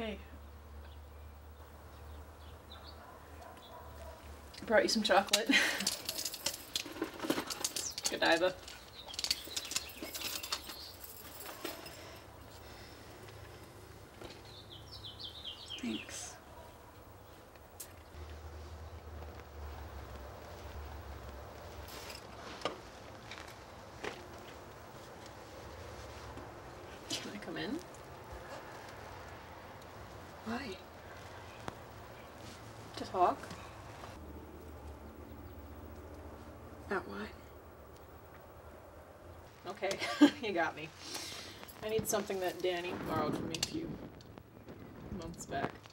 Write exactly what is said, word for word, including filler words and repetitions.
Hey. Brought you some chocolate. Godiva. Thanks. Can I come in? Why? To talk? About what? Okay, you got me. I need something that Danny borrowed from me a few months back.